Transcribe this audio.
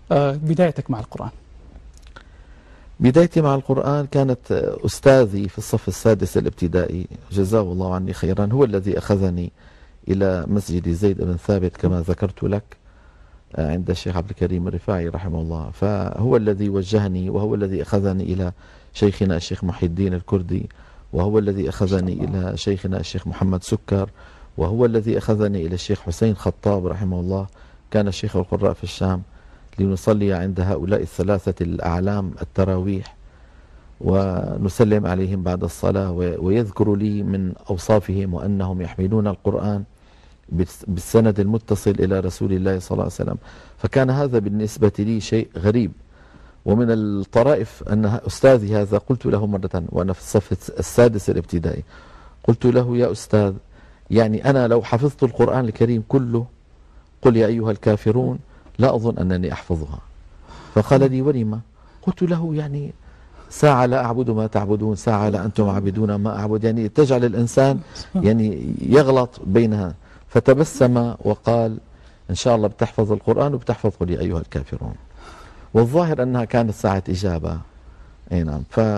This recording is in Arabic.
بدايتك مع القرآن؟ بدايتي مع القرآن كانت أستاذي في الصف السادس الابتدائي جزاه الله عني خيرا، هو الذي أخذني إلى مسجد زيد بن ثابت كما ذكرت لك عند الشيخ عبد الكريم الرفاعي رحمه الله، فهو الذي وجهني وهو الذي أخذني إلى شيخنا الشيخ محي الدين الكردي، وهو الذي أخذني إلى شيخنا الشيخ محمد سكر، وهو الذي أخذني إلى الشيخ حسين خطاب رحمه الله، كان الشيخ القراء في الشام، لنصلي عند هؤلاء الثلاثة الأعلام التراويح ونسلم عليهم بعد الصلاة، ويذكر لي من أوصافهم وأنهم يحملون القرآن بالسند المتصل إلى رسول الله صلى الله عليه وسلم. فكان هذا بالنسبة لي شيء غريب. ومن الطرائف أن أستاذي هذا قلت له مرة وأنا في الصف السادس الابتدائي، قلت له: يا أستاذ، يعني أنا لو حفظت القرآن الكريم كله، قل يا أيها الكافرون، لا أظن أنني أحفظها. فقال لي: ولما؟ قلت له: يعني ساعة لا أعبد ما تعبدون، ساعة لا أنتم عابدون ما أعبد، يعني تجعل الإنسان يعني يغلط بينها. فتبسم وقال: إن شاء الله بتحفظ القرآن وبتحفظ قل يا أيها الكافرون. والظاهر أنها كانت ساعة إجابة. أي نعم.